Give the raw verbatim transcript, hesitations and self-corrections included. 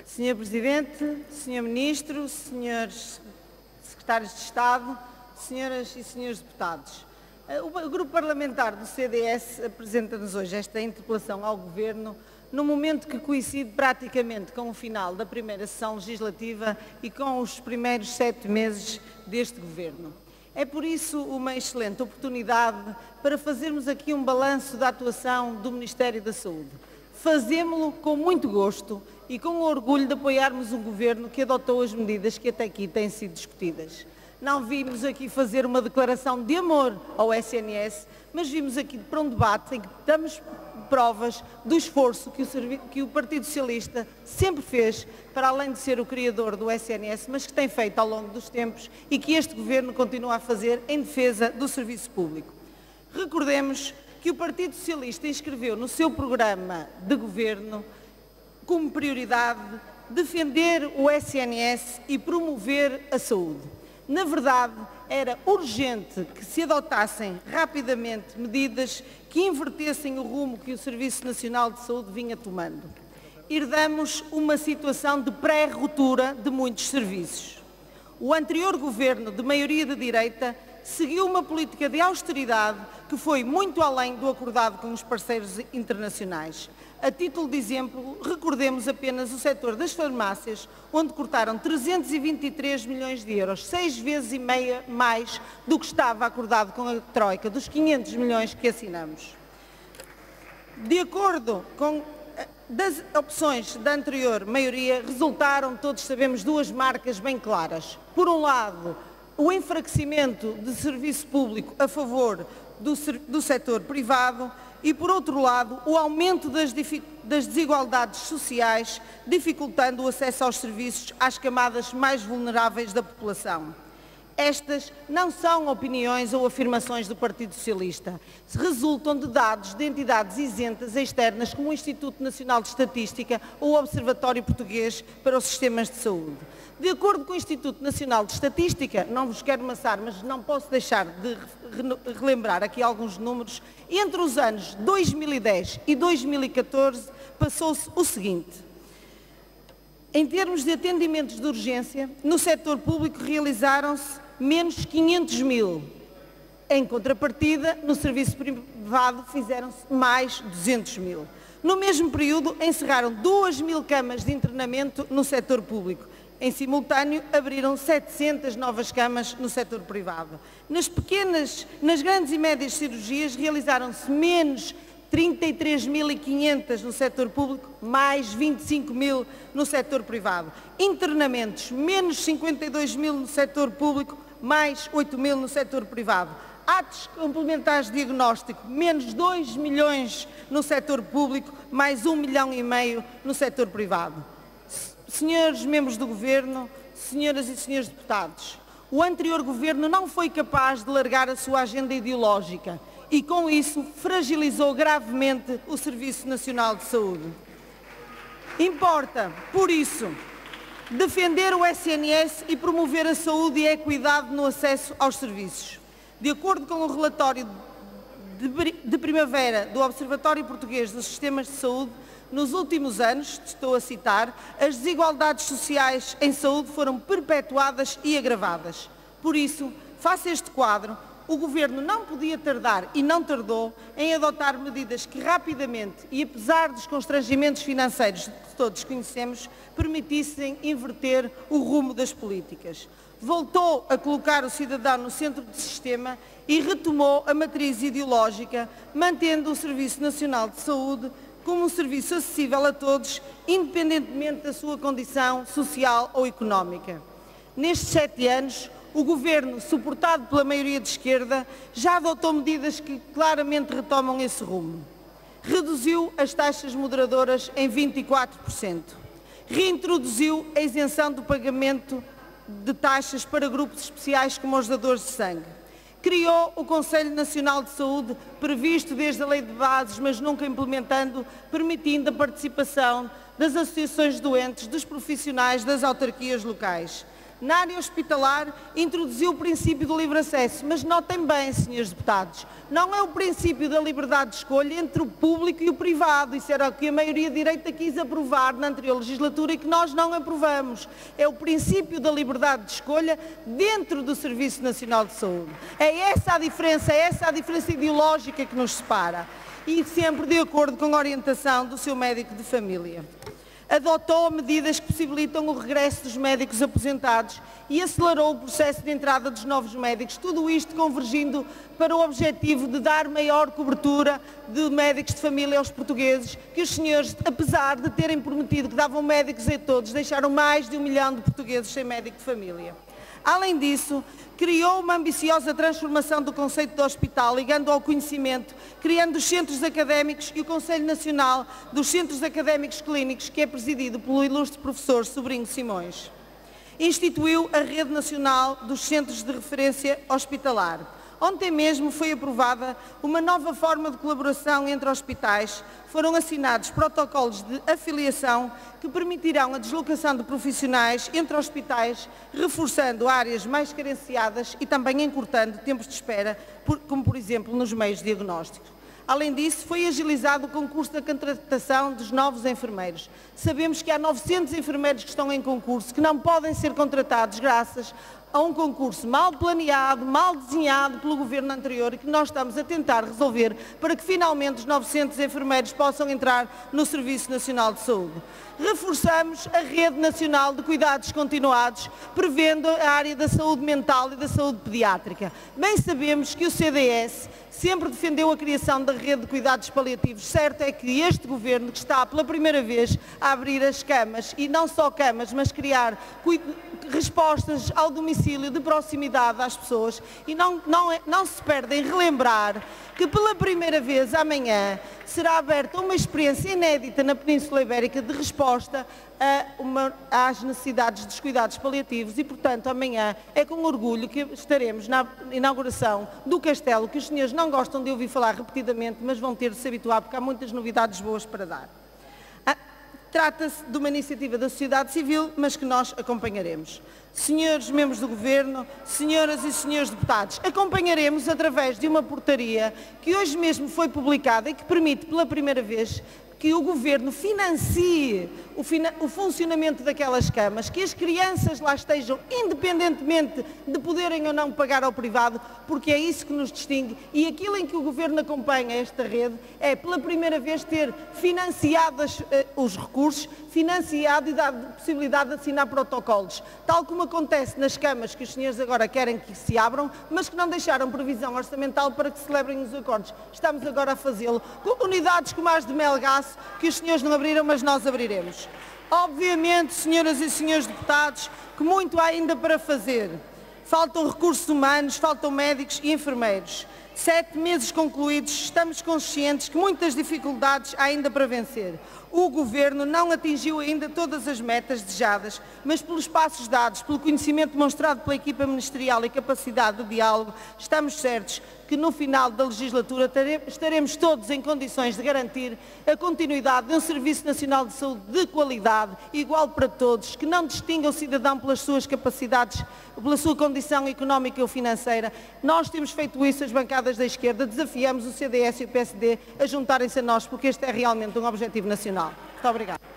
senhor Presidente, senhor Ministro, senhores Secretários de Estado, senhoras e senhores deputados. O Grupo Parlamentar do C D S apresenta-nos hoje esta interpelação ao Governo num momento que coincide praticamente com o final da primeira sessão legislativa e com os primeiros sete meses deste Governo. É por isso uma excelente oportunidade para fazermos aqui um balanço da atuação do Ministério da Saúde. Fazemo-lo com muito gosto e com o orgulho de apoiarmos um Governo que adotou as medidas que até aqui têm sido discutidas. Não vimos aqui fazer uma declaração de amor ao S N S, mas vimos aqui para um debate em que damos provas do esforço que o, que o Partido Socialista sempre fez, para além de ser o criador do S N S, mas que tem feito ao longo dos tempos e que este Governo continua a fazer em defesa do serviço público. Recordemos que o Partido Socialista inscreveu no seu programa de Governo como prioridade defender o S N S e promover a saúde. Na verdade, era urgente que se adotassem rapidamente medidas que invertessem o rumo que o Serviço Nacional de Saúde vinha tomando. Herdamos uma situação de pré-ruptura de muitos serviços. O anterior Governo, de maioria de direita, seguiu uma política de austeridade que foi muito além do acordado com os parceiros internacionais. A título de exemplo, recordemos apenas o setor das farmácias, onde cortaram trezentos e vinte e três milhões de euros, seis vezes e meia mais do que estava acordado com a Troika, dos quinhentos milhões que assinamos. De acordo com das opções da anterior maioria, resultaram, todos sabemos, duas marcas bem claras. Por um lado, o enfraquecimento de serviço público a favor do, do setor privado e, por outro lado, o aumento das, das desigualdades sociais, dificultando o acesso aos serviços às camadas mais vulneráveis da população. Estas não são opiniões ou afirmações do Partido Socialista, resultam de dados de entidades isentas externas como o Instituto Nacional de Estatística ou o Observatório Português para os Sistemas de Saúde. De acordo com o Instituto Nacional de Estatística, não vos quero amassar, mas não posso deixar de relembrar aqui alguns números, entre os anos dois mil e dez e dois mil e catorze passou-se o seguinte. Em termos de atendimentos de urgência, no setor público realizaram-se menos quinhentos mil. Em contrapartida, no serviço privado fizeram-se mais duzentos mil. No mesmo período, encerraram duas mil camas de internamento no setor público. Em simultâneo, abriram setecentas novas camas no setor privado. Nas pequenas, nas grandes e médias cirurgias, realizaram-se menos trinta e três mil e quinhentas no setor público, mais vinte e cinco mil no setor privado. Internamentos, menos cinquenta e dois mil no setor público, mais oito mil no setor privado. Atos complementares de diagnóstico, menos dois milhões no setor público, mais um milhão e meio no setor privado. Senhores membros do Governo, senhoras e senhores deputados, o anterior Governo não foi capaz de largar a sua agenda ideológica e, com isso, fragilizou gravemente o Serviço Nacional de Saúde. Importa, por isso, defender o S N S e promover a saúde e a equidade no acesso aos serviços. De acordo com o relatório de, de primavera do Observatório Português dos Sistemas de Saúde, nos últimos anos, estou a citar, as desigualdades sociais em saúde foram perpetuadas e agravadas. Por isso, face a este quadro, o Governo não podia tardar e não tardou em adotar medidas que rapidamente e apesar dos constrangimentos financeiros que todos conhecemos, permitissem inverter o rumo das políticas. Voltou a colocar o cidadão no centro do sistema e retomou a matriz ideológica, mantendo o Serviço Nacional de Saúde como um serviço acessível a todos, independentemente da sua condição social ou económica. Nestes sete anos, o Governo, suportado pela maioria de esquerda, já adotou medidas que claramente retomam esse rumo. Reduziu as taxas moderadoras em vinte e quatro por cento. Reintroduziu a isenção do pagamento de taxas para grupos especiais como os dadores de sangue. Criou o Conselho Nacional de Saúde, previsto desde a Lei de Bases, mas nunca implementando, permitindo a participação das associações de doentes, dos profissionais, das autarquias locais. Na área hospitalar, introduziu o princípio do livre acesso, mas notem bem, senhores deputados, não é o princípio da liberdade de escolha entre o público e o privado. Isso era o que a maioria direita quis aprovar na anterior legislatura e que nós não aprovamos. É o princípio da liberdade de escolha dentro do Serviço Nacional de Saúde. É essa a diferença, é essa a diferença ideológica que nos separa. E sempre de acordo com a orientação do seu médico de família. Adotou medidas que possibilitam o regresso dos médicos aposentados e acelerou o processo de entrada dos novos médicos, tudo isto convergindo para o objetivo de dar maior cobertura de médicos de família aos portugueses, que os senhores, apesar de terem prometido que davam médicos a todos, deixaram mais de um milhão de portugueses sem médico de família. Além disso, criou uma ambiciosa transformação do conceito de hospital, ligando ao conhecimento, criando os centros académicos e o Conselho Nacional dos Centros Académicos Clínicos, que é presidido pelo ilustre professor Sobrinho Simões. Instituiu a Rede Nacional dos Centros de Referência Hospitalar. Ontem mesmo foi aprovada uma nova forma de colaboração entre hospitais. Foram assinados protocolos de afiliação que permitirão a deslocação de profissionais entre hospitais, reforçando áreas mais carenciadas e também encurtando tempos de espera, como por exemplo nos meios diagnósticos. Além disso, foi agilizado o concurso da contratação dos novos enfermeiros. Sabemos que há novecentos enfermeiros que estão em concurso, que não podem ser contratados graças a um concurso mal planeado, mal desenhado pelo governo anterior e que nós estamos a tentar resolver para que finalmente os novecentos enfermeiros possam entrar no Serviço Nacional de Saúde. Reforçamos a Rede Nacional de Cuidados Continuados, prevendo a área da saúde mental e da saúde pediátrica. Bem sabemos que o C D S sempre defendeu a criação da rede de cuidados paliativos. Certo é que este governo, que está pela primeira vez a abrir as camas, e não só camas, mas criar respostas ao domicílio de proximidade às pessoas, e não, não, é, não se perde em relembrar que pela primeira vez amanhã será aberta uma experiência inédita na Península Ibérica de resposta a uma, às necessidades dos cuidados paliativos e, portanto, amanhã é com orgulho que estaremos na inauguração do Castelo, que os senhores não gostam de ouvir falar repetidamente, mas vão ter de se habituar porque há muitas novidades boas para dar. Ah, trata-se de uma iniciativa da sociedade civil, mas que nós acompanharemos. Senhores membros do Governo, senhoras e senhores deputados, acompanharemos através de uma portaria que hoje mesmo foi publicada e que permite pela primeira vez que o Governo financie o, fina, o funcionamento daquelas camas, que as crianças lá estejam, independentemente de poderem ou não pagar ao privado, porque é isso que nos distingue, e aquilo em que o Governo acompanha esta rede é, pela primeira vez, ter financiado as, eh, os recursos, financiado e dado possibilidade de assinar protocolos, tal como acontece nas camas que os senhores agora querem que se abram, mas que não deixaram previsão orçamental para que se celebrem os acordos. Estamos agora a fazê-lo com unidades como as de Melgaço, que os senhores não abriram, mas nós abriremos. Obviamente, senhoras e senhores deputados, que muito há ainda para fazer. Faltam recursos humanos, faltam médicos e enfermeiros. Sete meses concluídos, estamos conscientes que muitas dificuldades há ainda para vencer. O Governo não atingiu ainda todas as metas desejadas, mas pelos passos dados, pelo conhecimento demonstrado pela equipa ministerial e capacidade de diálogo, estamos certos que no final da legislatura estaremos todos em condições de garantir a continuidade de um Serviço Nacional de Saúde de qualidade, igual para todos, que não distinga o cidadão pelas suas capacidades, pela sua condição económica ou financeira. Nós temos feito isso, as bancadas da esquerda, desafiamos o C D S e o P S D a juntarem-se a nós, porque este é realmente um objetivo nacional. Muito obrigada.